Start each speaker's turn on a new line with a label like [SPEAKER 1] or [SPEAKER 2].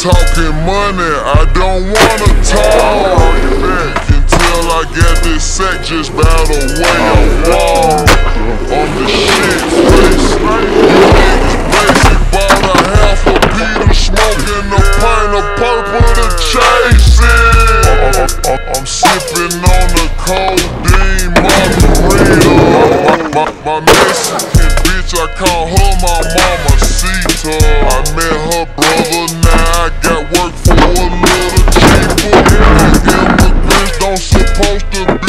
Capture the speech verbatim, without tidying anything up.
[SPEAKER 1] talking money, I don't wanna talk. Until I get this sack, just bout the way I walk. On the shit face, you niggas basic, bought a half a Peter, smoking a pint of purple to chase it. I'm sipping on the codeine margarita. My, my, my Mexican bitch, I call her my mamacita. I met her brother, now I got work for a little cheaper. Immigrants don't supposed to be